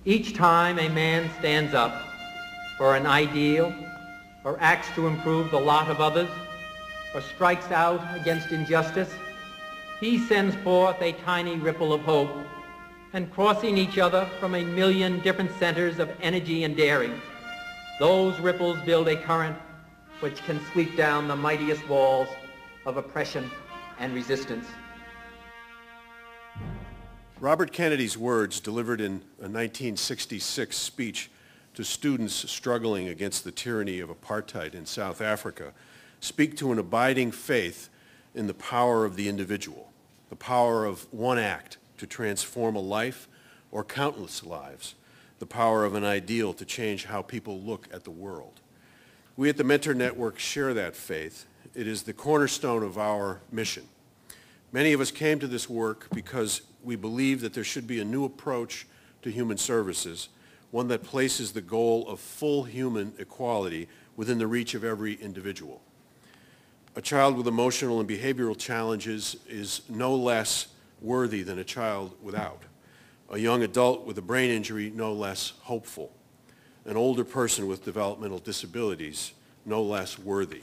Each time a man stands up for an ideal or acts to improve the lot of others or strikes out against injustice, he sends forth a tiny ripple of hope, and crossing each other from a million different centers of energy and daring, those ripples build a current which can sweep down the mightiest walls of oppression and resistance. Robert Kennedy's words, delivered in a 1966 speech to students struggling against the tyranny of apartheid in South Africa, speak to an abiding faith in the power of the individual, the power of one act to transform a life or countless lives, the power of an ideal to change how people look at the world. We at the Mentor Network share that faith. It is the cornerstone of our mission. Many of us came to this work because we believe that there should be a new approach to human services, one that places the goal of full human equality within the reach of every individual. A child with emotional and behavioral challenges is no less worthy than a child without. A young adult with a brain injury, no less hopeful. An older person with developmental disabilities, no less worthy.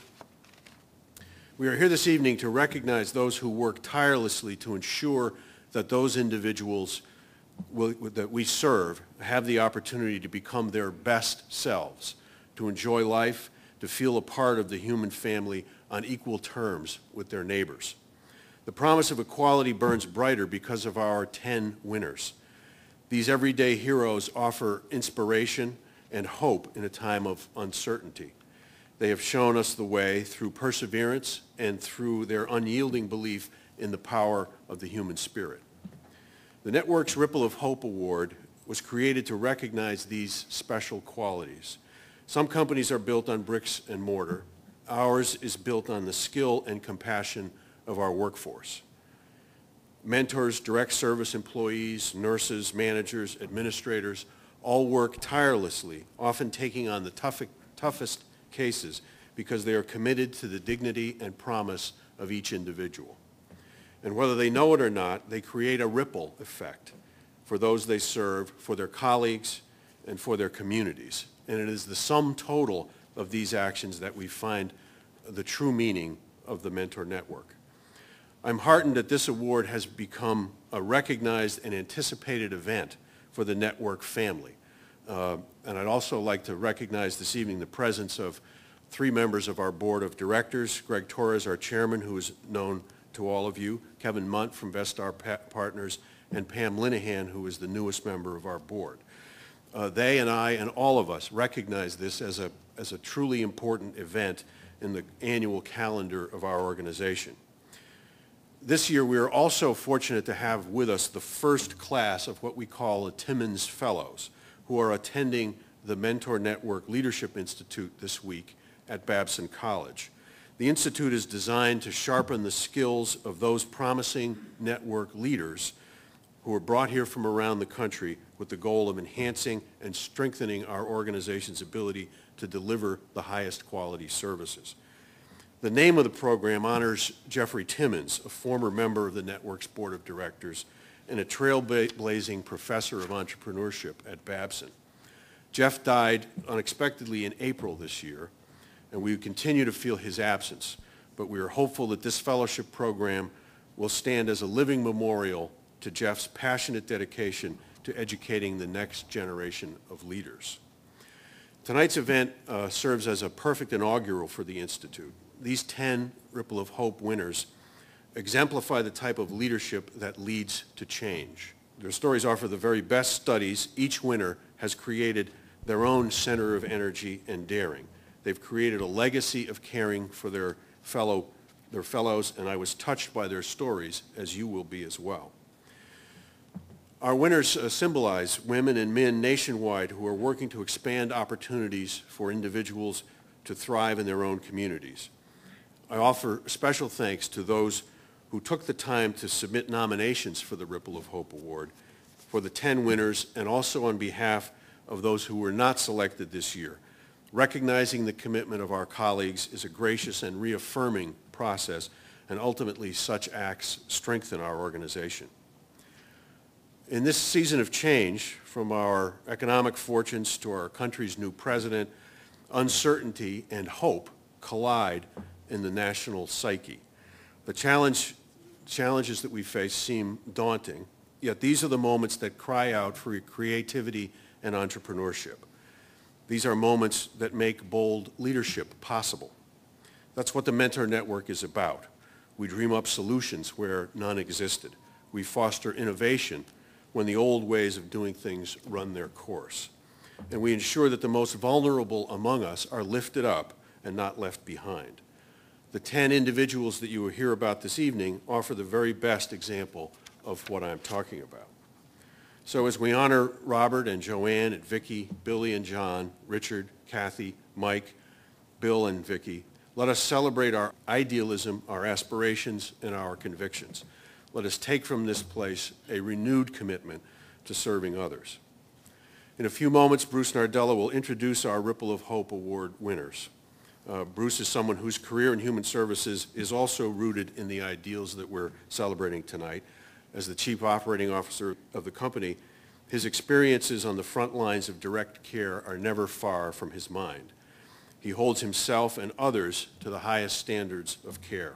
We are here this evening to recognize those who work tirelessly to ensure that those individuals that we serve have the opportunity to become their best selves, to enjoy life, to feel a part of the human family on equal terms with their neighbors. The promise of equality burns brighter because of our 10 winners. These everyday heroes offer inspiration and hope in a time of uncertainty. They have shown us the way through perseverance and through their unyielding belief in the power of the human spirit. The network's Ripple of Hope Award was created to recognize these special qualities. Some companies are built on bricks and mortar. Ours is built on the skill and compassion of our workforce. Mentors, direct service employees, nurses, managers, administrators all work tirelessly, often taking on the toughest cases because they are committed to the dignity and promise of each individual. And whether they know it or not, they create a ripple effect for those they serve, for their colleagues, and for their communities. And it is the sum total of these actions that we find the true meaning of the Mentor Network. I'm heartened that this award has become a recognized and anticipated event for the network family. And I'd also like to recognize this evening the presence of 3 members of our board of directors: Greg Torres, our chairman, who is known to all of you, Kevin Munt from Vestar Partners, and Pam Linehan, who is the newest member of our board. They and I and all of us recognize this as a truly important event in the annual calendar of our organization. This year, we are also fortunate to have with us the first class of what we call the Timmons Fellows, who are attending the Mentor Network Leadership Institute this week at Babson College. The Institute is designed to sharpen the skills of those promising network leaders who are brought here from around the country with the goal of enhancing and strengthening our organization's ability to deliver the highest quality services. The name of the program honors Jeffrey Timmons, a former member of the network's board of directors and a trailblazing professor of entrepreneurship at Babson. Jeff died unexpectedly in April this year, and we continue to feel his absence, but we are hopeful that this fellowship program will stand as a living memorial to Jeff's passionate dedication to educating the next generation of leaders. Tonight's event serves as a perfect inaugural for the Institute. These 10 Ripple of Hope winners exemplify the type of leadership that leads to change. Their stories offer the very best studies. Each winner has created their own center of energy and daring. They've created a legacy of caring for their fellows, and I was touched by their stories, as you will be as well. Our winners symbolize women and men nationwide who are working to expand opportunities for individuals to thrive in their own communities. I offer special thanks to those who took the time to submit nominations for the Ripple of Hope Award, for the 10 winners, and also on behalf of those who were not selected this year. Recognizing the commitment of our colleagues is a gracious and reaffirming process, and ultimately such acts strengthen our organization. In this season of change, from our economic fortunes to our country's new president, uncertainty and hope collide in the national psyche. The challenges that we face seem daunting, yet these are the moments that cry out for creativity and entrepreneurship. These are moments that make bold leadership possible. That's what the Mentor Network is about. We dream up solutions where none existed. We foster innovation when the old ways of doing things run their course. And we ensure that the most vulnerable among us are lifted up and not left behind. The 10 individuals that you will hear about this evening offer the very best example of what I'm talking about. So as we honor Robert and Joanne and Vicki, Billy and John, Richard, Kathy, Mike, Bill and Vicki, let us celebrate our idealism, our aspirations, and our convictions. Let us take from this place a renewed commitment to serving others. In a few moments, Bruce Nardella will introduce our Ripple of Hope Award winners. Bruce is someone whose career in human services is also rooted in the ideals that we're celebrating tonight. As the Chief Operating Officer of the company, his experiences on the front lines of direct care are never far from his mind. He holds himself and others to the highest standards of care.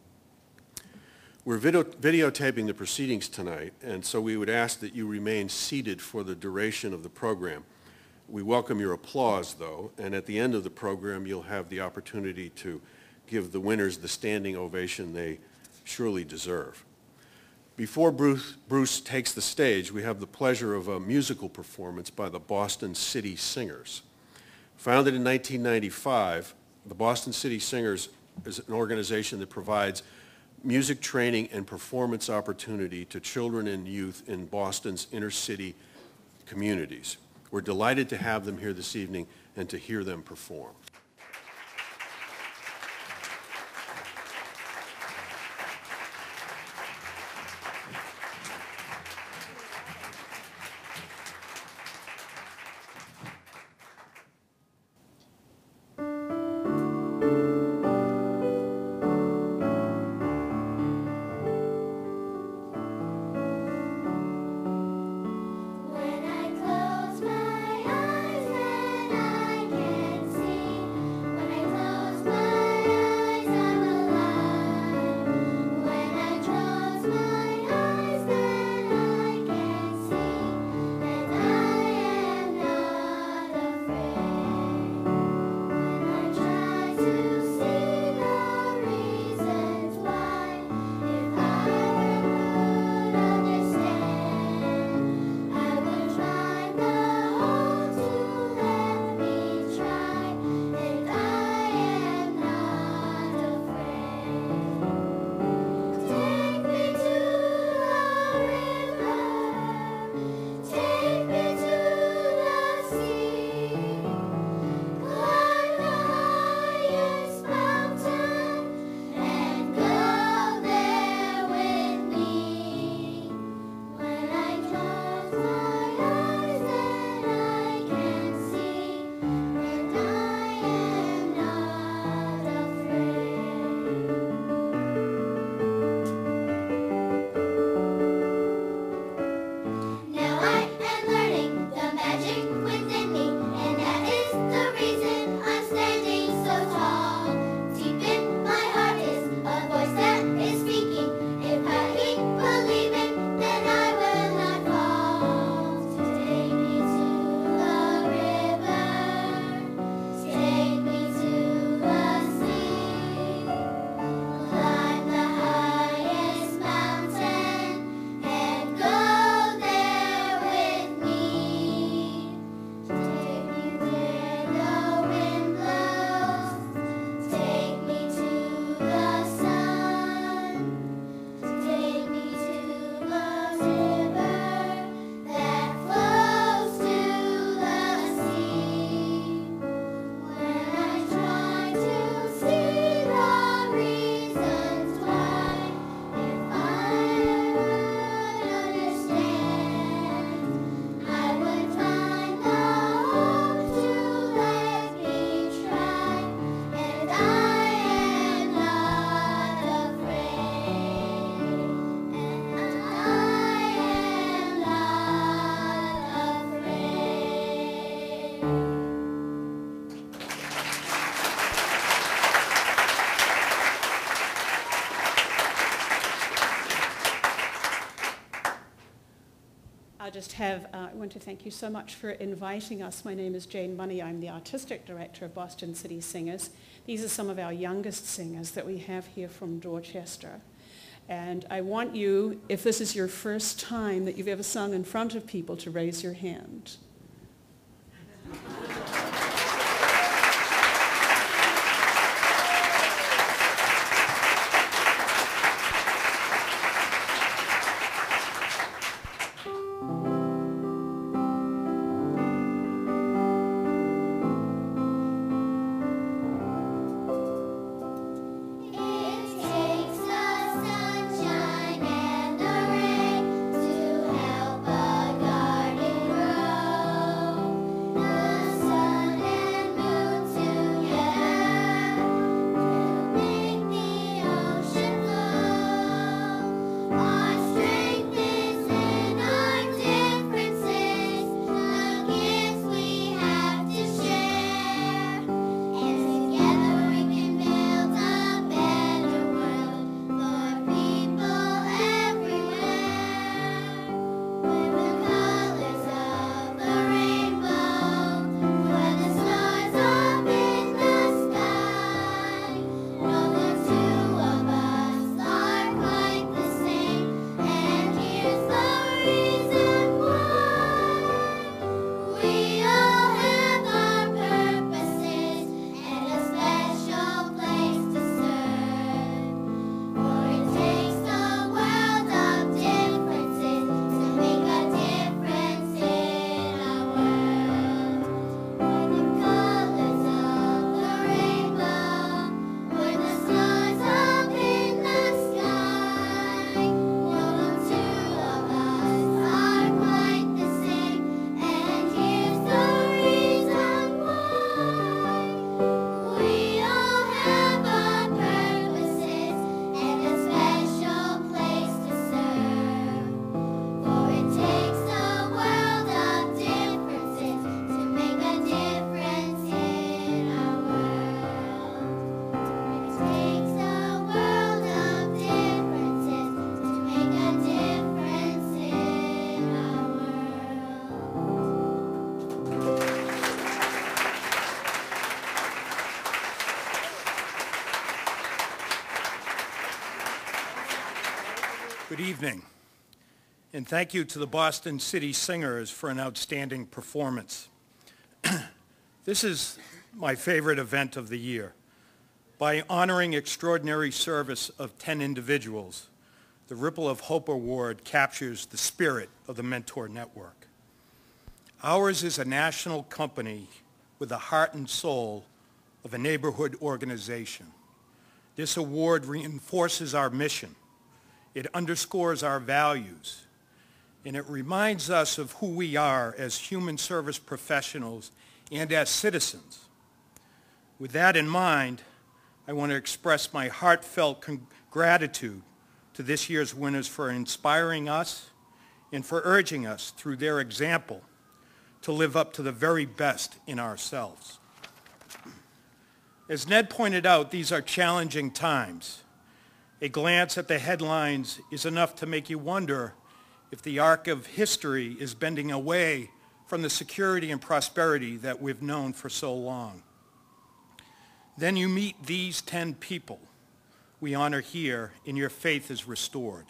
We're videotaping the proceedings tonight, and so we would ask that you remain seated for the duration of the program. We welcome your applause, though, and at the end of the program, you'll have the opportunity to give the winners the standing ovation they surely deserve. Before Bruce takes the stage, we have the pleasure of a musical performance by the Boston City Singers. Founded in 1995, the Boston City Singers is an organization that provides music training and performance opportunity to children and youth in Boston's inner city communities. We're delighted to have them here this evening and to hear them perform. When I close my eyes, then I can see I want to thank you so much for inviting us. My name is Jane Money. I'm the Artistic Director of Boston City Singers. These are some of our youngest singers that we have here from Dorchester. And I want you, if this is your first time that you've ever sung in front of people, to raise your hand. Good evening, and thank you to the Boston City Singers for an outstanding performance. This is my favorite event of the year. By honoring extraordinary service of 10 individuals, the Ripple of Hope Award captures the spirit of the Mentor Network. Ours is a national company with the heart and soul of a neighborhood organization. This award reinforces our mission. It underscores our values, and it reminds us of who we are as human service professionals and as citizens. With that in mind, I want to express my heartfelt gratitude to this year's winners for inspiring us and for urging us through their example to live up to the very best in ourselves. As Ned pointed out, these are challenging times. A glance at the headlines is enough to make you wonder if the arc of history is bending away from the security and prosperity that we've known for so long. Then you meet these 10 people we honor here, and your faith is restored.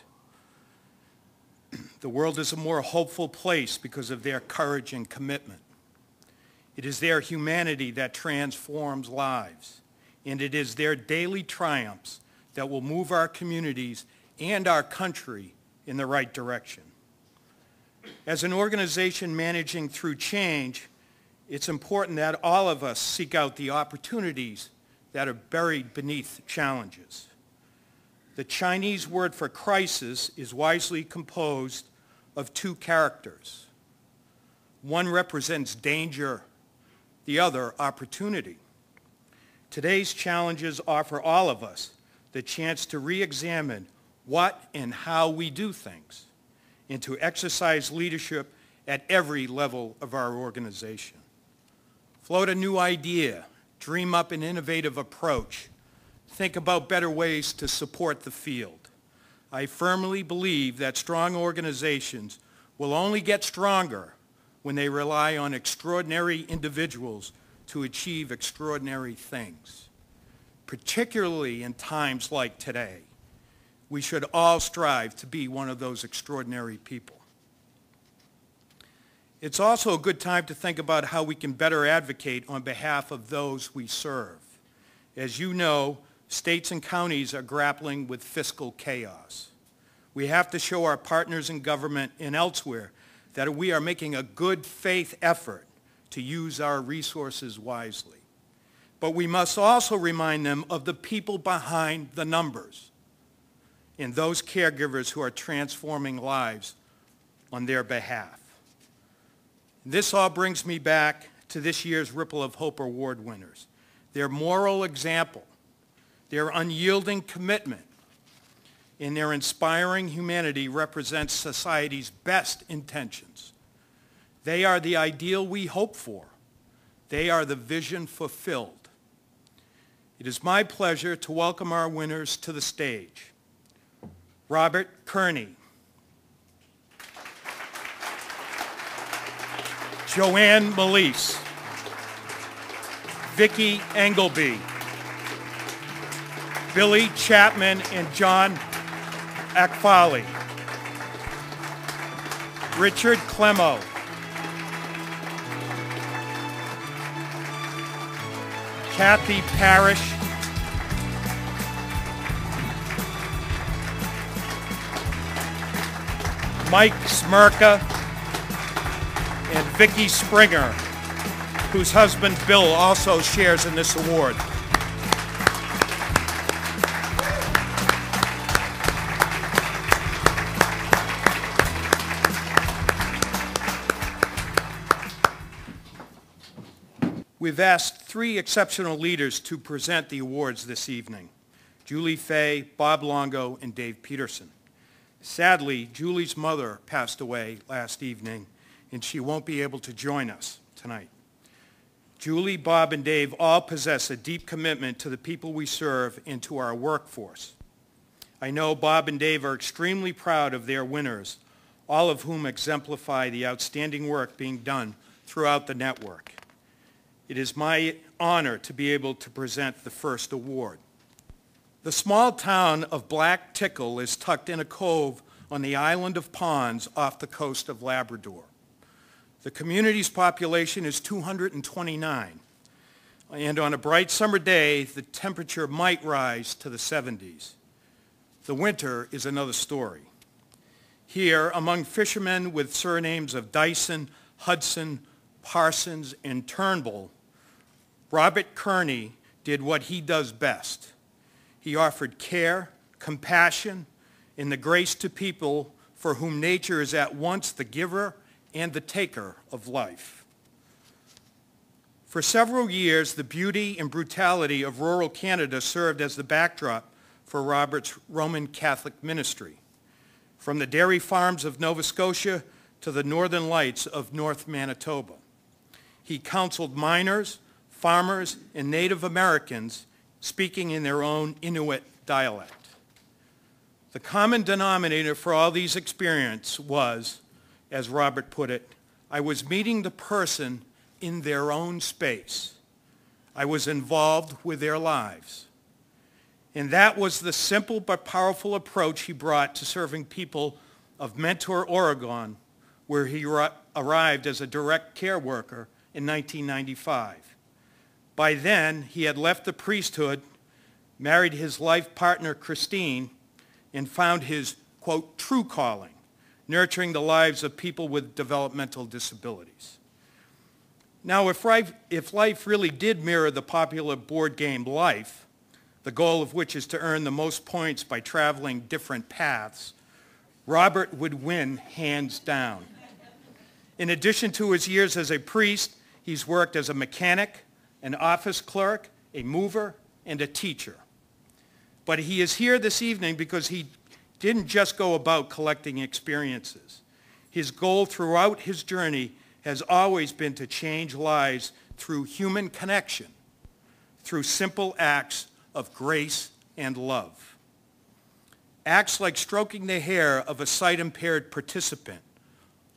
The world is a more hopeful place because of their courage and commitment. It is their humanity that transforms lives, and it is their daily triumphs that will move our communities and our country in the right direction. As an organization managing through change, it's important that all of us seek out the opportunities that are buried beneath challenges. The Chinese word for crisis is wisely composed of two characters. One represents danger, the other opportunity. Today's challenges offer all of us the chance to re-examine what and how we do things and to exercise leadership at every level of our organization. Float a new idea, dream up an innovative approach, think about better ways to support the field. I firmly believe that strong organizations will only get stronger when they rely on extraordinary individuals to achieve extraordinary things. Particularly in times like today, we should all strive to be one of those extraordinary people. It's also a good time to think about how we can better advocate on behalf of those we serve. As you know, states and counties are grappling with fiscal chaos. We have to show our partners in government and elsewhere that we are making a good faith effort to use our resources wisely. But we must also remind them of the people behind the numbers and those caregivers who are transforming lives on their behalf. This all brings me back to this year's Ripple of Hope Award winners. Their moral example, their unyielding commitment, and their inspiring humanity represents society's best intentions. They are the ideal we hope for. They are the vision fulfilled. It is my pleasure to welcome our winners to the stage. Robert Kearney, Joanne Melise, Vicki Engelby, Billy Chapman and John Akfali, Richard Clemo, Kathy Parrish, Mike Smirka, and Vicki Springer, whose husband Bill also shares in this award. We've asked 3 exceptional leaders to present the awards this evening: Julie Fay, Bob Longo, and Dave Peterson. Sadly, Julie's mother passed away last evening, and she won't be able to join us tonight. Julie, Bob, and Dave all possess a deep commitment to the people we serve and to our workforce. I know Bob and Dave are extremely proud of their winners, all of whom exemplify the outstanding work being done throughout the network. It is my honor to be able to present the first award. The small town of Black Tickle is tucked in a cove on the island of Ponds off the coast of Labrador. The community's population is 229, and on a bright summer day, the temperature might rise to the 70s. The winter is another story. Here, among fishermen with surnames of Dyson, Hudson, Parsons, and Turnbull, Robert Kearney did what he does best. He offered care, compassion, and the grace to people for whom nature is at once the giver and the taker of life. For several years, the beauty and brutality of rural Canada served as the backdrop for Robert's Roman Catholic ministry, from the dairy farms of Nova Scotia to the northern lights of North Manitoba. He counseled miners, farmers, and Native Americans speaking in their own Inuit dialect. The common denominator for all these experiences was, as Robert put it, I was meeting the person in their own space. I was involved with their lives. And that was the simple but powerful approach he brought to serving people of Mentor, Oregon, where he arrived as a direct care worker in 1995. By then, he had left the priesthood, married his life partner, Christine, and found his, quote, true calling, nurturing the lives of people with developmental disabilities. Now, if life really did mirror the popular board game Life, the goal of which is to earn the most points by traveling different paths, Robert would win hands down. In addition to his years as a priest, he's worked as a mechanic, an office clerk, a mover, and a teacher. But he is here this evening because he didn't just go about collecting experiences. His goal throughout his journey has always been to change lives through human connection, through simple acts of grace and love. Acts like stroking the hair of a sight-impaired participant,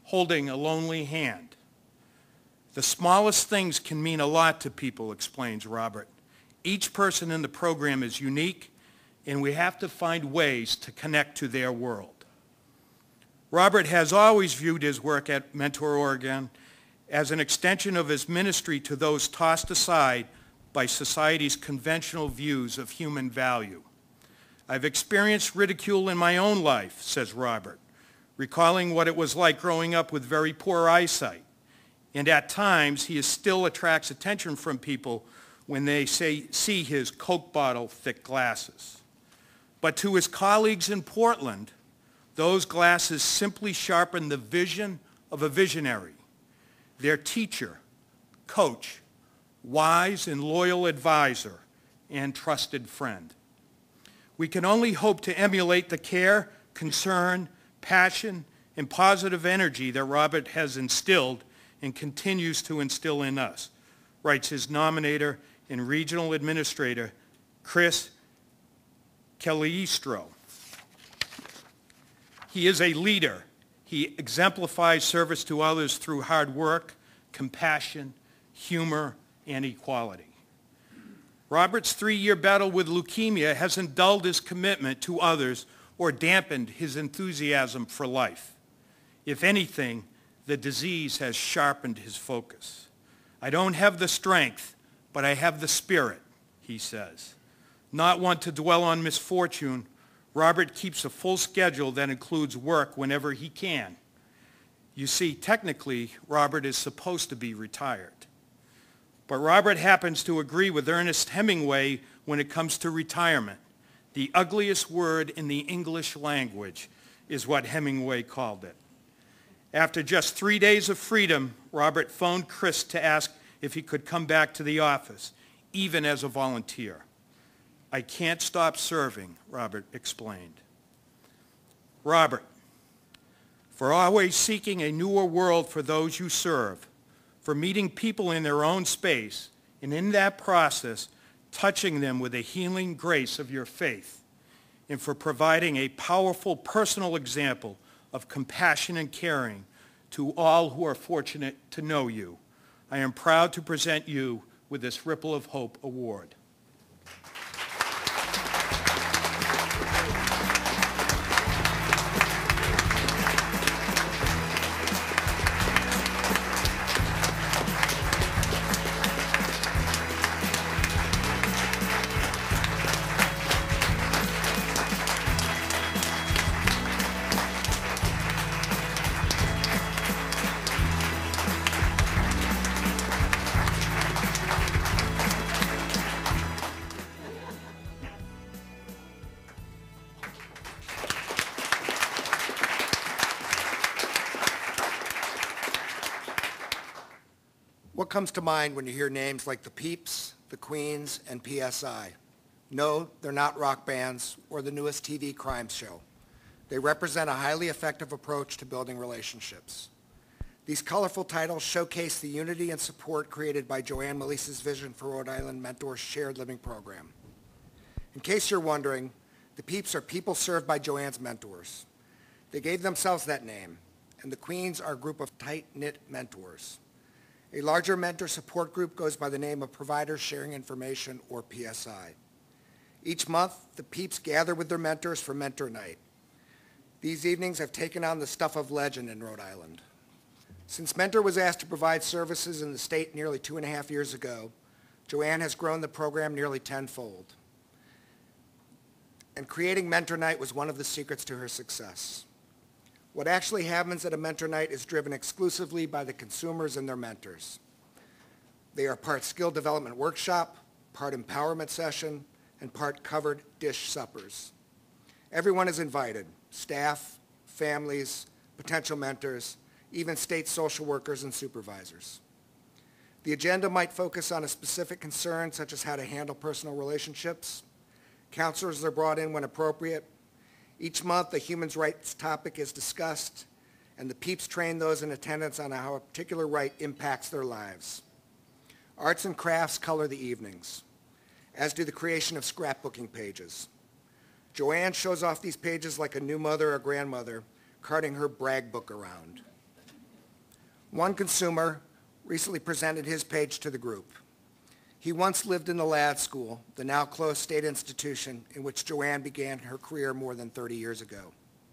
holding a lonely hand. The smallest things can mean a lot to people, explains Robert. Each person in the program is unique, and we have to find ways to connect to their world. Robert has always viewed his work at Mentor Oregon as an extension of his ministry to those tossed aside by society's conventional views of human value. I've experienced ridicule in my own life, says Robert, recalling what it was like growing up with very poor eyesight. And at times, he still attracts attention from people when they see his Coke bottle thick glasses. But to his colleagues in Portland, those glasses simply sharpen the vision of a visionary, their teacher, coach, wise and loyal advisor, and trusted friend. We can only hope to emulate the care, concern, passion, and positive energy that Robert has instilled and continues to instill in us, writes his nominator and regional administrator, Chris Caliestro. He is a leader. He exemplifies service to others through hard work, compassion, humor, and equality. Robert's 3-year battle with leukemia hasn't dulled his commitment to others or dampened his enthusiasm for life. If anything, the disease has sharpened his focus. I don't have the strength, but I have the spirit, he says. Not one to dwell on misfortune, Robert keeps a full schedule that includes work whenever he can. You see, technically, Robert is supposed to be retired. But Robert happens to agree with Ernest Hemingway when it comes to retirement. The ugliest word in the English language is what Hemingway called it. After just 3 days of freedom, Robert phoned Chris to ask if he could come back to the office, even as a volunteer. I can't stop serving, Robert explained. Robert, for always seeking a newer world for those you serve, for meeting people in their own space, and in that process, touching them with the healing grace of your faith, and for providing a powerful personal example of compassion and caring to all who are fortunate to know you. I am proud to present you with this Ripple of Hope Award. What comes to mind when you hear names like the Peeps, the Queens, and PSI? No, they're not rock bands or the newest TV crime show. They represent a highly effective approach to building relationships. These colorful titles showcase the unity and support created by Joanne Melisa's vision for Rhode Island Mentors Shared Living Program. In case you're wondering, the Peeps are people served by Joanne's mentors. They gave themselves that name, and the Queens are a group of tight-knit mentors. A larger mentor support group goes by the name of Providers Sharing Information, or PSI. Each month, the Peeps gather with their mentors for Mentor Night. These evenings have taken on the stuff of legend in Rhode Island. Since Mentor was asked to provide services in the state nearly 2.5 years ago, Joanne has grown the program nearly tenfold. And creating Mentor Night was one of the secrets to her success. What actually happens at a Mentor Night is driven exclusively by the consumers and their mentors. They are part skill development workshop, part empowerment session, and part covered dish suppers. Everyone is invited, staff, families, potential mentors, even state social workers and supervisors. The agenda might focus on a specific concern, such as how to handle personal relationships. Counselors are brought in when appropriate. Each month, a human rights topic is discussed, and the Peeps train those in attendance on how a particular right impacts their lives. Arts and crafts color the evenings, as do the creation of scrapbooking pages. Joanne shows off these pages like a new mother or grandmother carting her brag book around. One consumer recently presented his page to the group. He once lived in the Ladd School, the now closed state institution in which Joanne began her career more than 30 years ago.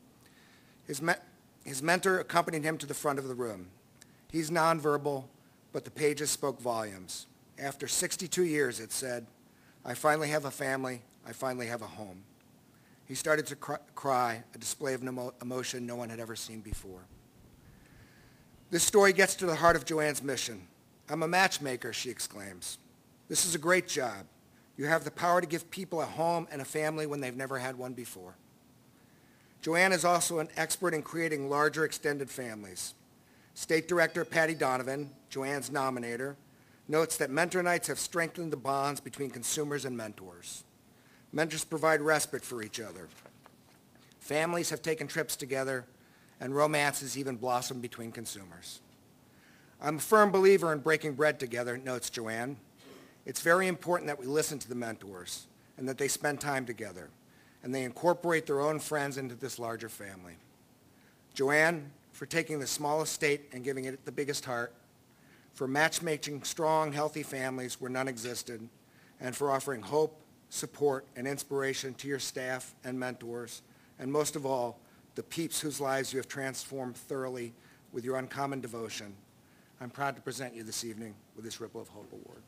His mentor accompanied him to the front of the room. He's nonverbal, but the pages spoke volumes. After 62 years, it said, "I finally have a family. I finally have a home." He started to cry, a display of emotion no one had ever seen before. This story gets to the heart of Joanne's mission. "I'm a matchmaker," she exclaims. "This is a great job. You have the power to give people a home and a family when they've never had one before." Joanne is also an expert in creating larger extended families. State Director Patty Donovan, Joanne's nominator, notes that mentor nights have strengthened the bonds between consumers and mentors. Mentors provide respite for each other. Families have taken trips together, and romance has even blossomed between consumers. "I'm a firm believer in breaking bread together," notes Joanne. "It's very important that we listen to the mentors and that they spend time together, and they incorporate their own friends into this larger family." Joanne, for taking the smallest state and giving it the biggest heart, for matchmaking strong, healthy families where none existed, and for offering hope, support, and inspiration to your staff and mentors, and most of all, the peeps whose lives you have transformed thoroughly with your uncommon devotion. I'm proud to present you this evening with this Ripple of Hope Award.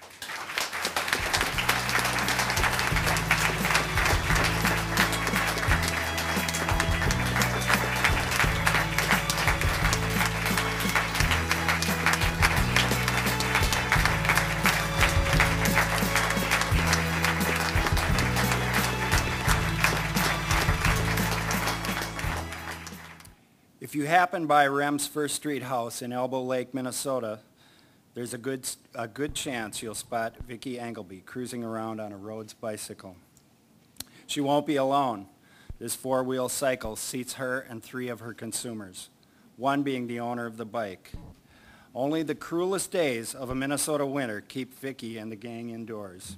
If you happen by Rem's First Street house in Elbow Lake, Minnesota, there's a good chance you'll spot Vicki Engelby cruising around on a Rhodes bicycle. She won't be alone. This four-wheel cycle seats her and three of her consumers, one being the owner of the bike. Only the cruelest days of a Minnesota winter keep Vicki and the gang indoors.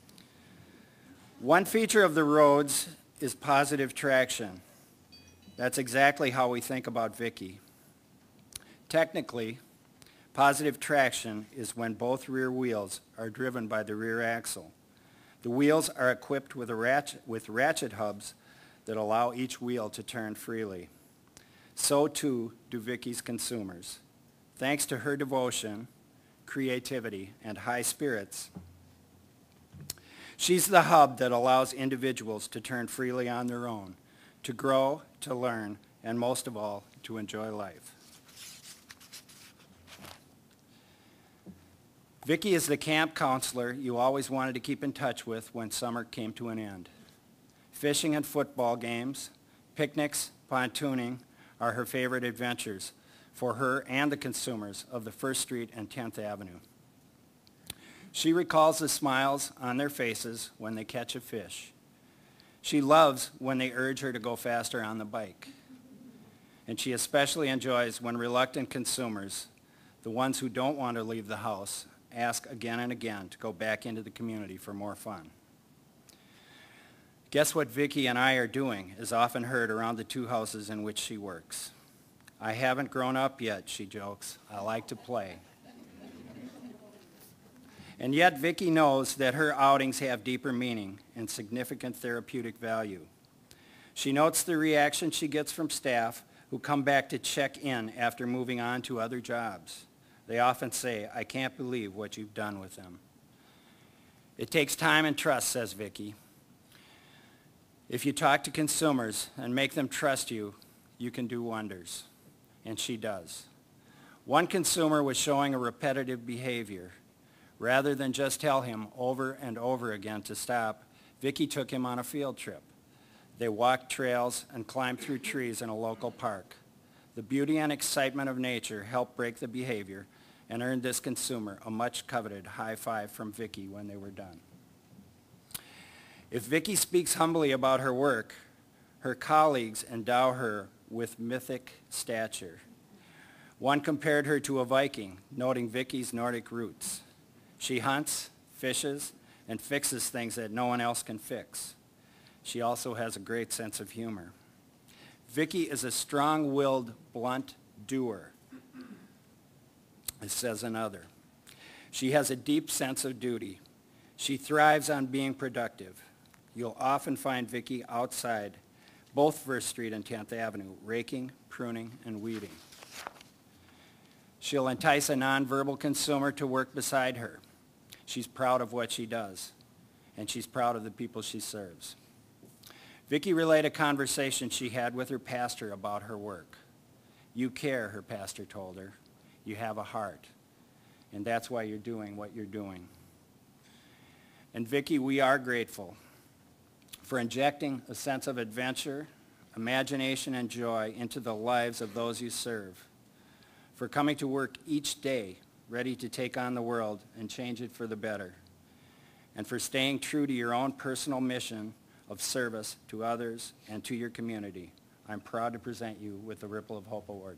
One feature of the Rhodes is positive traction. That's exactly how we think about Vicki. Technically, positive traction is when both rear wheels are driven by the rear axle. The wheels are equipped with ratchet hubs that allow each wheel to turn freely. So too do Vicki's consumers. Thanks to her devotion, creativity, and high spirits, she's the hub that allows individuals to turn freely on their own, to grow, to learn, and most of all, to enjoy life. Vicki is the camp counselor you always wanted to keep in touch with when summer came to an end. Fishing and football games, picnics, pontooning are her favorite adventures for her and the consumers of the 1st Street and 10th Avenue. She recalls the smiles on their faces when they catch a fish. She loves when they urge her to go faster on the bike. And she especially enjoys when reluctant consumers, the ones who don't want to leave the house, ask again and again to go back into the community for more fun. "Guess what Vicki and I are doing" is often heard around the two houses in which she works. "I haven't grown up yet," she jokes. "I like to play." And yet Vicki knows that her outings have deeper meaning and significant therapeutic value. She notes the reaction she gets from staff who come back to check in after moving on to other jobs. They often say, "I can't believe what you've done with them." It takes time and trust, says Vicki. If you talk to consumers and make them trust you, you can do wonders. And she does. One consumer was showing a repetitive behavior. Rather than just tell him over and over again to stop, Vicki took him on a field trip. They walked trails and climbed through trees in a local park. The beauty and excitement of nature helped break the behavior and earned this consumer a much-coveted high five from Vicki when they were done. If Vicki speaks humbly about her work, her colleagues endow her with mythic stature. One compared her to a Viking, noting Vicki's Nordic roots. She hunts, fishes, and fixes things that no one else can fix. She also has a great sense of humor. Vicki is a strong-willed, blunt doer. says another. She has a deep sense of duty. She thrives on being productive. You'll often find Vicki outside both First Street and 10th Avenue, raking, pruning, and weeding. She'll entice a nonverbal consumer to work beside her. She's proud of what she does, and she's proud of the people she serves. Vicki relayed a conversation she had with her pastor about her work. You care, her pastor told her. You have a heart, and that's why you're doing what you're doing. And Vicki, we are grateful for injecting a sense of adventure, imagination, and joy into the lives of those you serve, for coming to work each day ready to take on the world and change it for the better, and for staying true to your own personal mission of service to others and to your community. I'm proud to present you with the Ripple of Hope Award.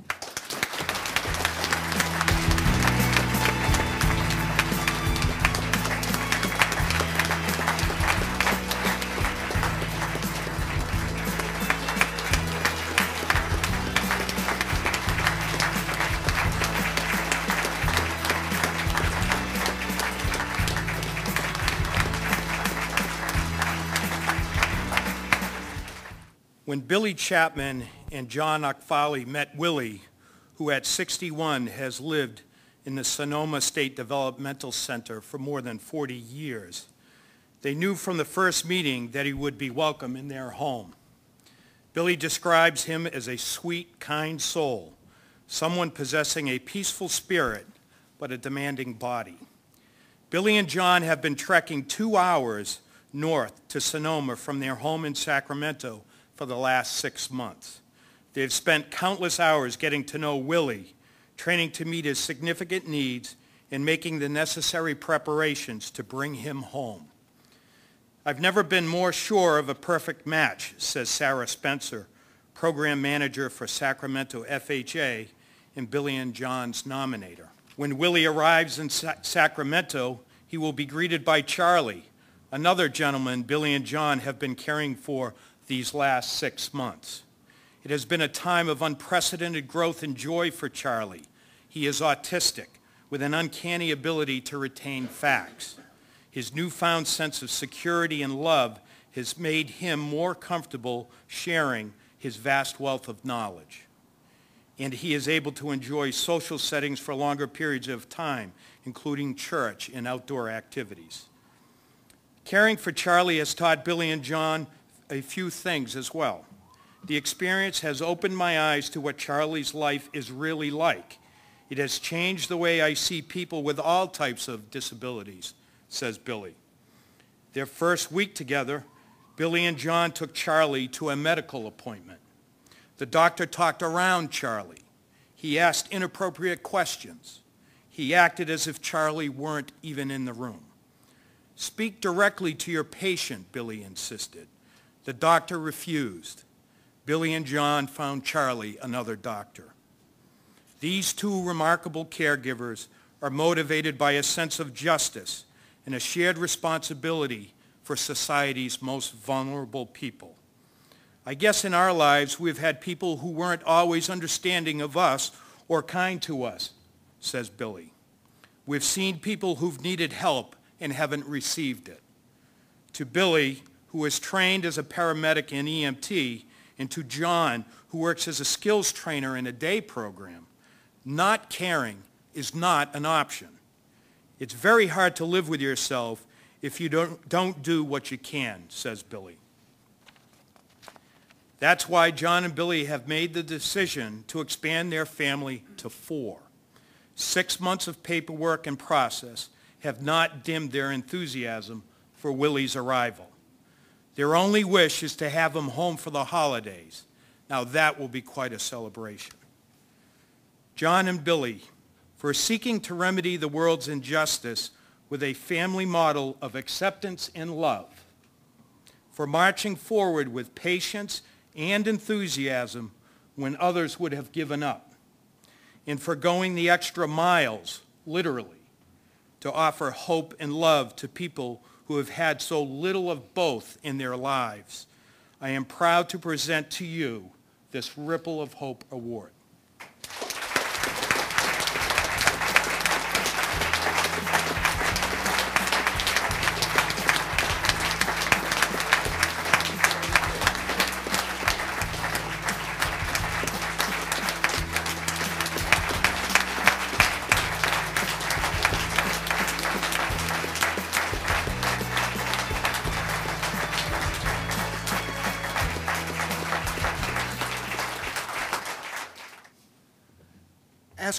When Billy Chapman and John Akfali met Willie, who at 61 has lived in the Sonoma State Developmental Center for more than 40 years, they knew from the first meeting that he would be welcome in their home. Billy describes him as a sweet, kind soul, someone possessing a peaceful spirit but a demanding body. Billy and John have been trekking 2 hours north to Sonoma from their home in Sacramento for the last 6 months. They've spent countless hours getting to know Willie, training to meet his significant needs, and making the necessary preparations to bring him home. I've never been more sure of a perfect match, says Sarah Spencer, program manager for Sacramento FHA and Billy and John's nominator. When Willie arrives in Sacramento, he will be greeted by Charlie, another gentleman Billy and John have been caring for these last 6 months. It has been a time of unprecedented growth and joy for Charlie. He is autistic with an uncanny ability to retain facts. His newfound sense of security and love has made him more comfortable sharing his vast wealth of knowledge. And he is able to enjoy social settings for longer periods of time, including church and outdoor activities. Caring for Charlie has taught Billy and John a few things as well. The experience has opened my eyes to what Charlie's life is really like. It has changed the way I see people with all types of disabilities, says Billy. Their first week together, Billy and John took Charlie to a medical appointment. The doctor talked around Charlie. He asked inappropriate questions. He acted as if Charlie weren't even in the room. Speak directly to your patient, Billy insisted. The doctor refused. Billy and John found Charlie another doctor. These two remarkable caregivers are motivated by a sense of justice and a shared responsibility for society's most vulnerable people. I guess in our lives we've had people who weren't always understanding of us or kind to us, says Billy. We've seen people who've needed help and haven't received it. To Billy, who is trained as a paramedic in EMT, and to John, who works as a skills trainer in a day program, not caring is not an option. It's very hard to live with yourself if you don't do what you can, says Billy. That's why John and Billy have made the decision to expand their family to 4. 6 months of paperwork and process have not dimmed their enthusiasm for Willie's arrival. Their only wish is to have him home for the holidays. Now that will be quite a celebration. John and Billy, for seeking to remedy the world's injustice with a family model of acceptance and love, for marching forward with patience and enthusiasm when others would have given up, and for going the extra miles, literally, to offer hope and love to people who have had so little of both in their lives. I am proud to present to you this Ripple of Hope Award.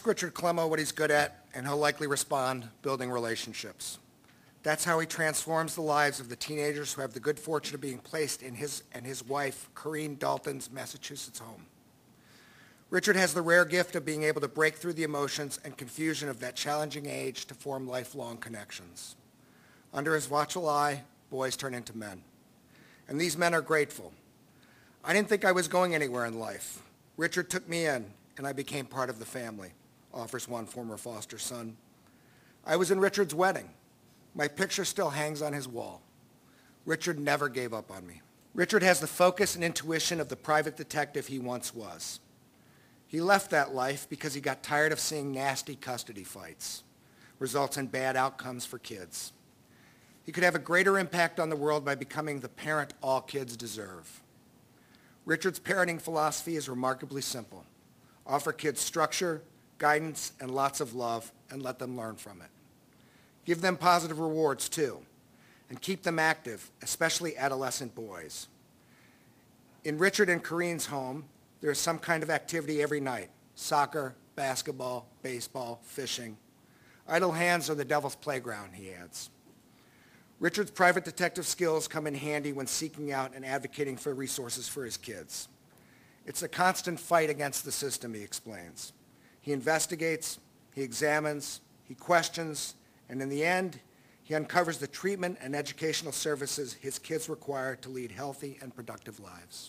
ask Richard Clemmo what he's good at, and he'll likely respond, building relationships. That's how he transforms the lives of the teenagers who have the good fortune of being placed in his and his wife, Corrine Dalton's Massachusetts home. Richard has the rare gift of being able to break through the emotions and confusion of that challenging age to form lifelong connections. Under his watchful eye, boys turn into men. And these men are grateful. I didn't think I was going anywhere in life. Richard took me in, and I became part of the family, offers one former foster son. I was in Richard's wedding. My picture still hangs on his wall. Richard never gave up on me. Richard has the focus and intuition of the private detective he once was. He left that life because he got tired of seeing nasty custody fights. Results in bad outcomes for kids. He could have a greater impact on the world by becoming the parent all kids deserve. Richard's parenting philosophy is remarkably simple. Offer kids structure, guidance, and lots of love, and let them learn from it. Give them positive rewards, too, and keep them active, especially adolescent boys. In Richard and Corrine's home, there is some kind of activity every night: soccer, basketball, baseball, fishing. Idle hands are the devil's playground, he adds. Richard's private detective skills come in handy when seeking out and advocating for resources for his kids. It's a constant fight against the system, he explains. He investigates, he examines, he questions, and in the end, he uncovers the treatment and educational services his kids require to lead healthy and productive lives.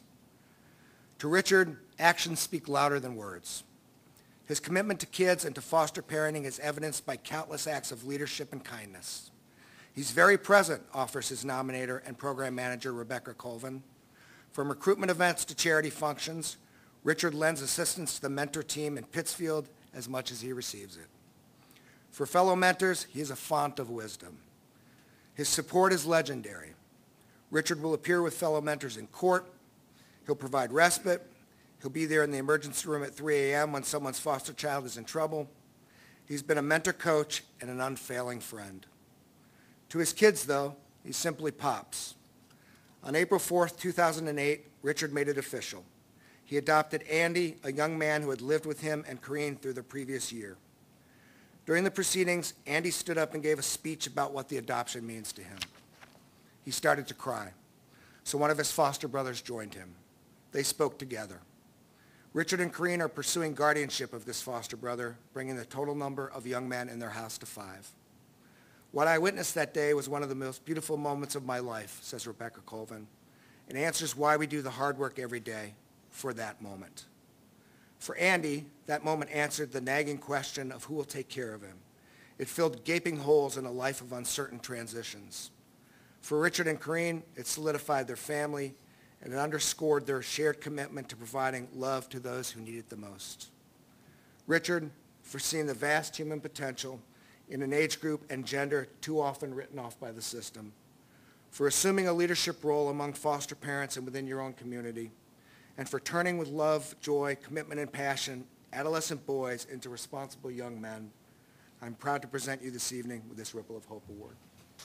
To Richard, actions speak louder than words. His commitment to kids and to foster parenting is evidenced by countless acts of leadership and kindness. He's very present, offers his nominator and program manager, Rebecca Colvin. From recruitment events to charity functions, Richard lends assistance to the mentor team in Pittsfield as much as he receives it. For fellow mentors, he is a font of wisdom. His support is legendary. Richard will appear with fellow mentors in court. He'll provide respite. He'll be there in the emergency room at 3 a.m. when someone's foster child is in trouble. He's been a mentor coach and an unfailing friend. To his kids, though, he's simply Pops. On April 4th, 2008, Richard made it official. He adopted Andy, a young man who had lived with him and Corrine through the previous year. During the proceedings, Andy stood up and gave a speech about what the adoption means to him. He started to cry, so one of his foster brothers joined him. They spoke together. Richard and Corrine are pursuing guardianship of this foster brother, bringing the total number of young men in their house to 5. What I witnessed that day was one of the most beautiful moments of my life, says Rebecca Colvin, and answers why we do the hard work every day for that moment. For Andy, that moment answered the nagging question of who will take care of him. It filled gaping holes in a life of uncertain transitions. For Richard and Corrine, it solidified their family, and it underscored their shared commitment to providing love to those who need it the most. Richard, for seeing the vast human potential in an age group and gender too often written off by the system. For assuming a leadership role among foster parents and within your own community. And for turning with love, joy, commitment, and passion adolescent boys into responsible young men. I'm proud to present you this evening with this Ripple of Hope Award.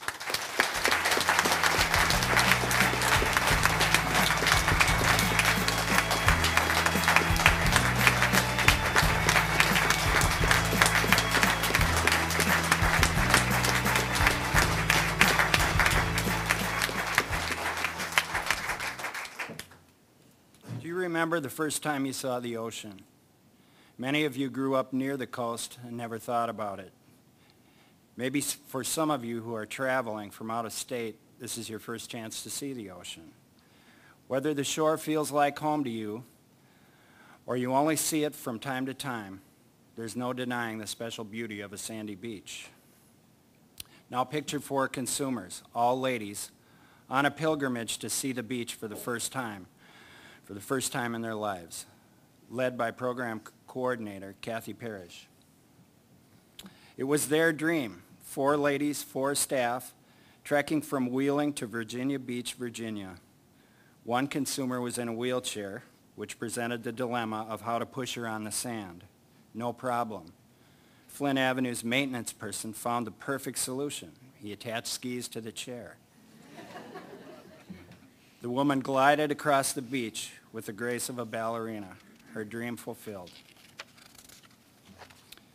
Remember the first time you saw the ocean. Many of you grew up near the coast and never thought about it. Maybe for some of you who are traveling from out of state, this is your first chance to see the ocean. Whether the shore feels like home to you or you only see it from time to time, there's no denying the special beauty of a sandy beach. Now picture 4 consumers, all ladies, on a pilgrimage to see the beach for the first time in their lives, led by program coordinator Kathy Parrish. It was their dream, 4 ladies, 4 staff, trekking from Wheeling to Virginia Beach, Virginia. One consumer was in a wheelchair, which presented the dilemma of how to push her on the sand. No problem. Flint Avenue's maintenance person found the perfect solution. He attached skis to the chair. The woman glided across the beach with the grace of a ballerina, her dream fulfilled.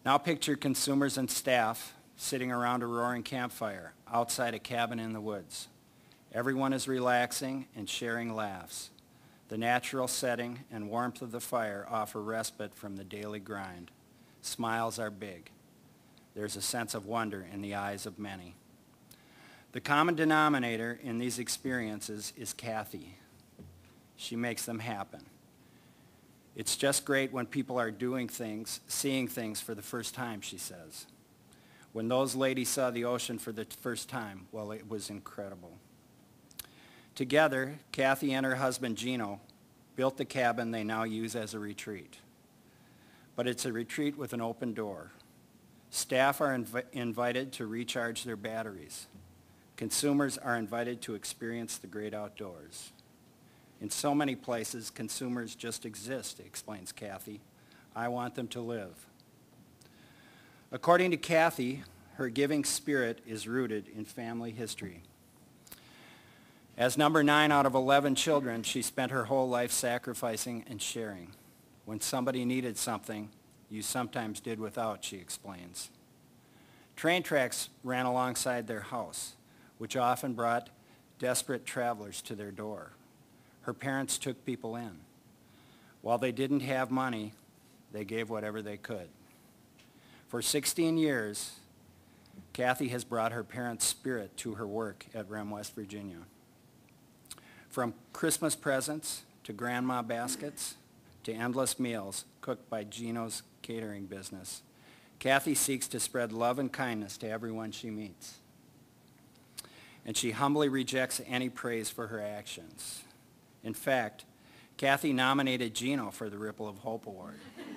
Now picture consumers and staff sitting around a roaring campfire outside a cabin in the woods. Everyone is relaxing and sharing laughs. The natural setting and warmth of the fire offer respite from the daily grind. Smiles are big. There's a sense of wonder in the eyes of many. The common denominator in these experiences is Kathy. She makes them happen. It's just great when people are doing things, seeing things for the first time, she says. When those ladies saw the ocean for the first time, well, it was incredible. Together, Kathy and her husband Gino built the cabin they now use as a retreat. But it's a retreat with an open door. Staff are invited to recharge their batteries. Consumers are invited to experience the great outdoors. In so many places, consumers just exist, explains Kathy. I want them to live. According to Kathy, her giving spirit is rooted in family history. As number 9 out of 11 children, she spent her whole life sacrificing and sharing. When somebody needed something, you sometimes did without, she explains. Train tracks ran alongside their house, which often brought desperate travelers to their door. Her parents took people in. While they didn't have money, they gave whatever they could. For 16 years, Kathy has brought her parents' spirit to her work at REM West Virginia. From Christmas presents to grandma baskets to endless meals cooked by Gino's catering business, Kathy seeks to spread love and kindness to everyone she meets. And she humbly rejects any praise for her actions. In fact, Kathy nominated Gino for the Ripple of Hope Award.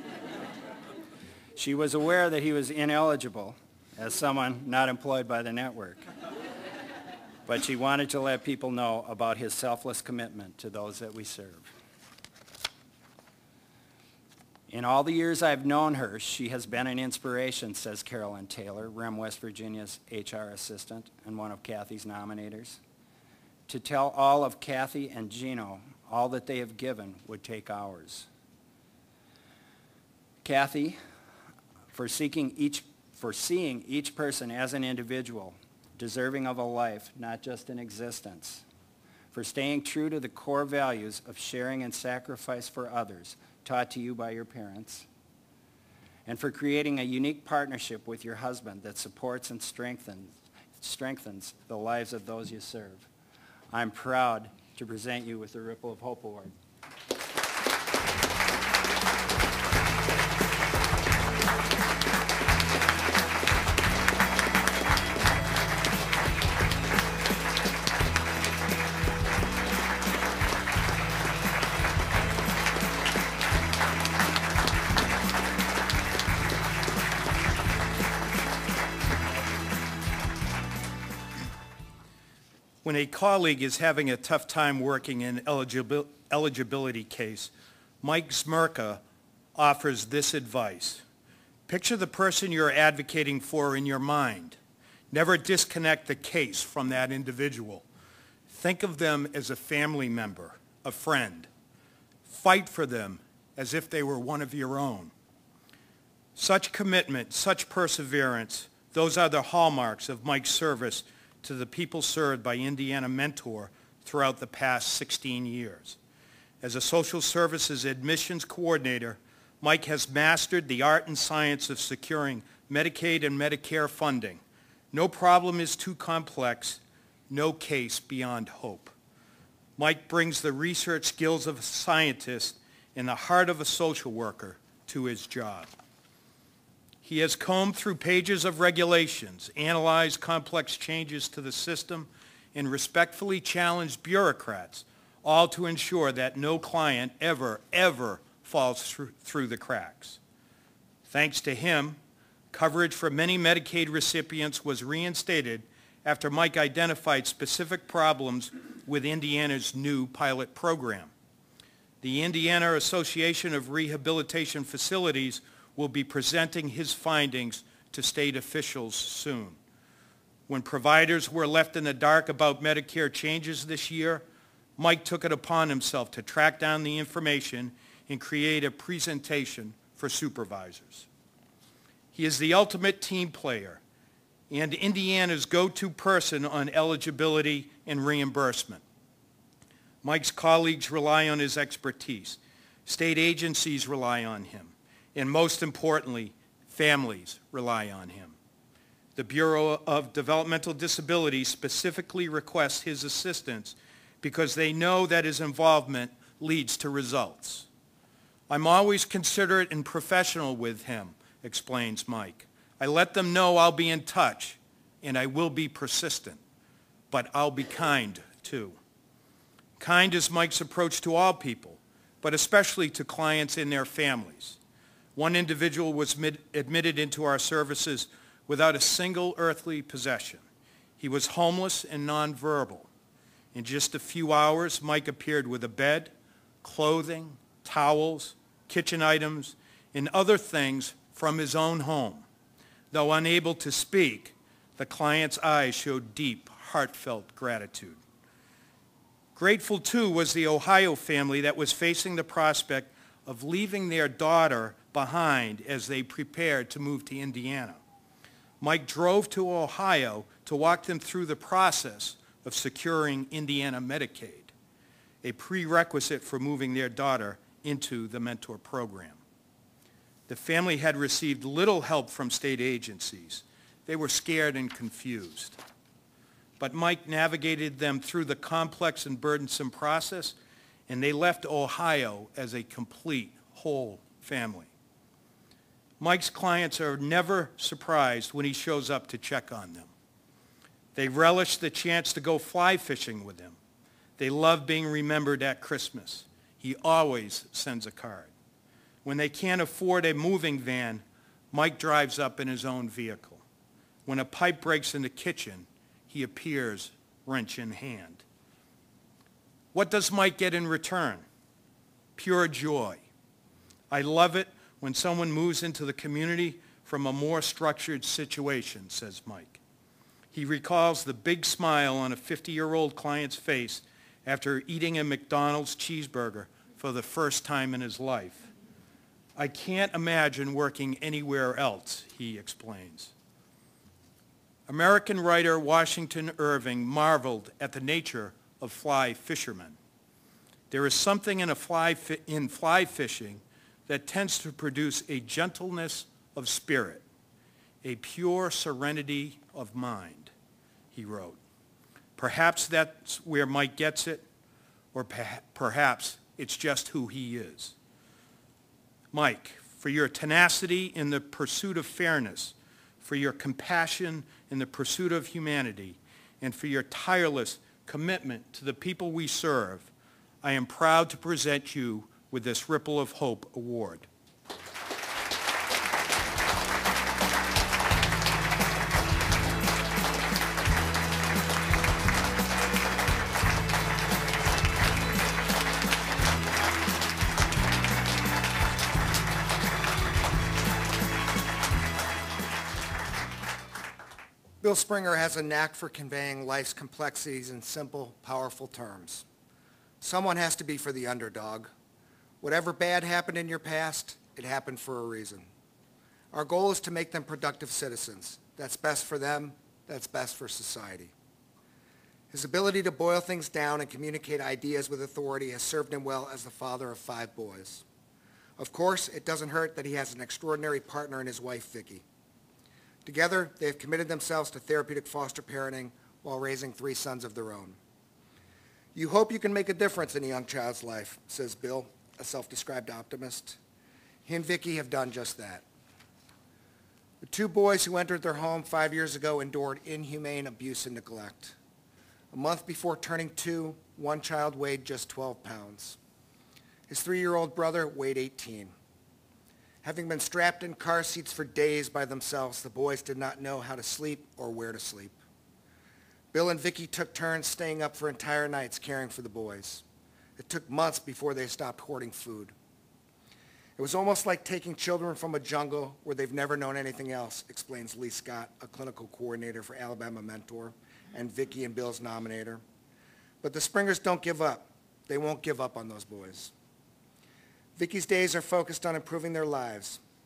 She was aware that he was ineligible as someone not employed by the network, but she wanted to let people know about his selfless commitment to those that we serve. In all the years I've known her, she has been an inspiration, says Carolyn Taylor, REM West Virginia's HR assistant and one of Kathy's nominators. To tell all of Kathy and Gino all that they have given would take hours. Kathy, for seeing each person as an individual, deserving of a life, not just an existence, for staying true to the core values of sharing and sacrifice for others, taught to you by your parents, and for creating a unique partnership with your husband that supports and strengthens the lives of those you serve. I'm proud to present you with the Ripple of Hope Award. When a colleague is having a tough time working an eligibility case, Mike Zmerka offers this advice. Picture the person you're advocating for in your mind. Never disconnect the case from that individual. Think of them as a family member, a friend. Fight for them as if they were one of your own. Such commitment, such perseverance, those are the hallmarks of Mike's service to the people served by Indiana Mentor throughout the past 16 years. As a social services admissions coordinator, Mike has mastered the art and science of securing Medicaid and Medicare funding. No problem is too complex, no case beyond hope. Mike brings the research skills of a scientist and the heart of a social worker to his job. He has combed through pages of regulations, analyzed complex changes to the system, and respectfully challenged bureaucrats, all to ensure that no client ever falls through the cracks. Thanks to him, coverage for many Medicaid recipients was reinstated after Mike identified specific problems with Indiana's new pilot program. The Indiana Association of Rehabilitation Facilities will be presenting his findings to state officials soon. When providers were left in the dark about Medicare changes this year, Mike took it upon himself to track down the information and create a presentation for supervisors. He is the ultimate team player and Indiana's go-to person on eligibility and reimbursement. Mike's colleagues rely on his expertise. State agencies rely on him. And most importantly, families rely on him. The Bureau of Developmental Disabilities specifically requests his assistance because they know that his involvement leads to results. I'm always considerate and professional with him, explains Mike. I let them know I'll be in touch, and I will be persistent, but I'll be kind too. Kind is Mike's approach to all people, but especially to clients and their families. One individual was admitted into our services without a single earthly possession. He was homeless and nonverbal. In just a few hours, Mike appeared with a bed, clothing, towels, kitchen items, and other things from his own home. Though unable to speak, the client's eyes showed deep, heartfelt gratitude. Grateful, too, was the Ohio family that was facing the prospect of leaving their daughter behind as they prepared to move to Indiana. Mike drove to Ohio to walk them through the process of securing Indiana Medicaid, a prerequisite for moving their daughter into the mentor program. The family had received little help from state agencies. They were scared and confused. But Mike navigated them through the complex and burdensome process, and they left Ohio as a complete, whole family. Mike's clients are never surprised when he shows up to check on them. They relish the chance to go fly fishing with him. They love being remembered at Christmas. He always sends a card. When they can't afford a moving van, Mike drives up in his own vehicle. When a pipe breaks in the kitchen, he appears wrench in hand. What does Mike get in return? Pure joy. I love it when someone moves into the community from a more structured situation, says Mike. He recalls the big smile on a 50-year-old client's face after eating a McDonald's cheeseburger for the first time in his life. I can't imagine working anywhere else, he explains. American writer Washington Irving marveled at the nature of fly fishermen. There is something in fly fishing that tends to produce a gentleness of spirit, a pure serenity of mind, he wrote. Perhaps that's where Mike gets it, or perhaps it's just who he is. Mike, for your tenacity in the pursuit of fairness, for your compassion in the pursuit of humanity, and for your tireless commitment to the people we serve, I am proud to present you with this Ripple of Hope Award. Bill Springer has a knack for conveying life's complexities in simple, powerful terms. Someone has to be for the underdog. Whatever bad happened in your past, it happened for a reason. Our goal is to make them productive citizens. That's best for them. That's best for society. His ability to boil things down and communicate ideas with authority has served him well as the father of 5 boys. Of course, it doesn't hurt that he has an extraordinary partner in his wife, Vicki. Together, they have committed themselves to therapeutic foster parenting while raising 3 sons of their own. You hope you can make a difference in a young child's life, says Bill, a self-described optimist. He and Vicki have done just that. The 2 boys who entered their home 5 years ago endured inhumane abuse and neglect. A month before turning 2, one child weighed just 12 pounds. His 3-year-old brother weighed 18. Having been strapped in car seats for days by themselves, the boys did not know how to sleep or where to sleep. Bill and Vicki took turns staying up for entire nights caring for the boys. It took months before they stopped hoarding food. It was almost like taking children from a jungle where they've never known anything else, explains Lee Scott, a clinical coordinator for Alabama Mentor and Vicki and Bill's nominator. But the Springers don't give up. They won't give up on those boys. Vicki's days are focused on improving their lives.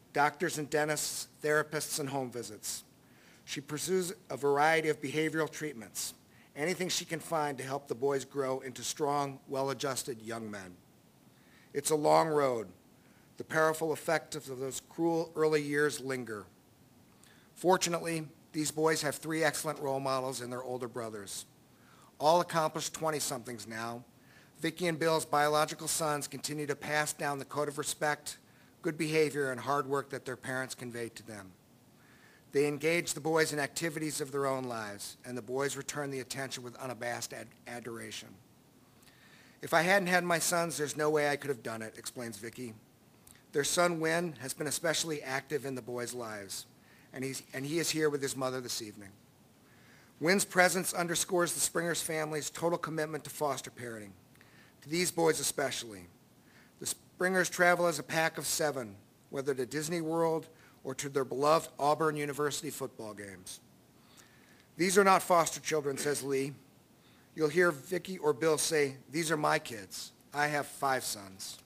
doctors and dentists, therapists, and home visits. She pursues a variety of behavioral treatments, anything she can find to help the boys grow into strong, well-adjusted young men. It's a long road. The powerful effects of those cruel early years linger. Fortunately, these boys have 3 excellent role models in their older brothers. All accomplished 20-somethings now, Vicki and Bill's biological sons continue to pass down the code of respect, good behavior, and hard work that their parents conveyed to them. They engage the boys in activities of their own lives, and the boys return the attention with unabashed adoration. If I hadn't had my sons, there's no way I could have done it, explains Vicki. Their son, Wynn, has been especially active in the boys' lives, and he is here with his mother this evening. Wynn's presence underscores the Springers family's total commitment to foster parenting, to these boys especially. The Springers travel as a pack of 7, whether to Disney World or to their beloved Auburn University football games. These are not foster children, says Lee. You'll hear Vicki or Bill say, these are my kids. I have 5 sons.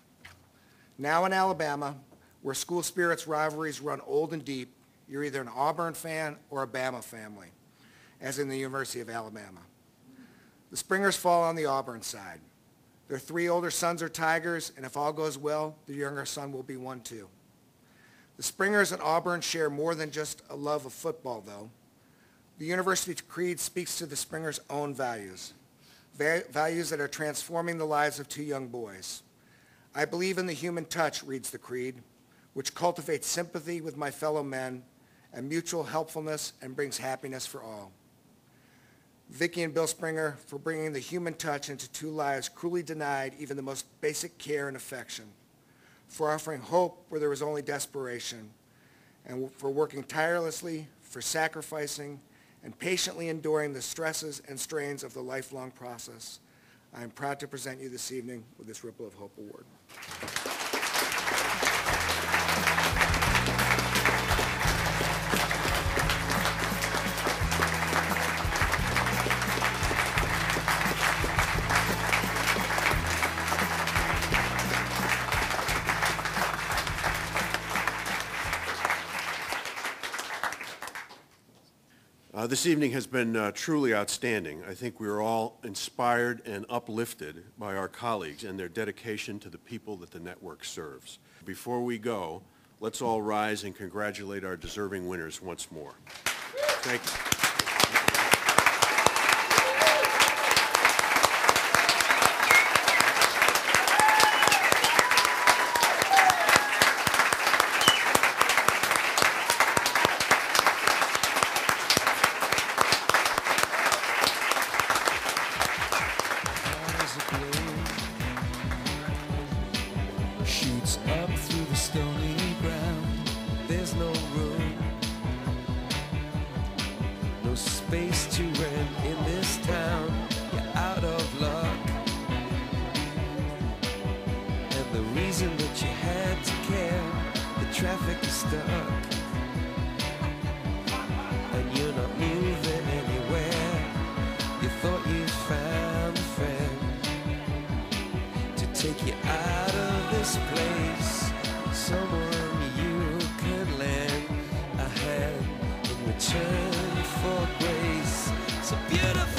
Now in Alabama, where school spirits rivalries run old and deep, you're either an Auburn fan or a Bama family, as in the University of Alabama. The Springers fall on the Auburn side. Their 3 older sons are Tigers, and if all goes well, the younger son will be one too. The Springers and Auburn share more than just a love of football, though. The university creed speaks to the Springers' own values, values that are transforming the lives of 2 young boys. I believe in the human touch, reads the creed, which cultivates sympathy with my fellow men and mutual helpfulness and brings happiness for all. Vicki and Bill Springer for bringing the human touch into 2 lives cruelly denied even the most basic care and affection, for offering hope where there was only desperation, and for working tirelessly, for sacrificing, and patiently enduring the stresses and strains of the lifelong process. I am proud to present you this evening with this Ripple of Hope Award. This evening has been truly outstanding. I think we are all inspired and uplifted by our colleagues and their dedication to the people that the network serves. Before we go, let's all rise and congratulate our deserving winners once more. Thank you. Shoots up through the stony ground. There's no room, no space to rent in this town. You're out of luck, and the reason that you had to care, the traffic is stuck, and you're not moving anywhere. You thought you found a friend to take you out of this place, someone you could lend a hand in return for grace. So beautiful.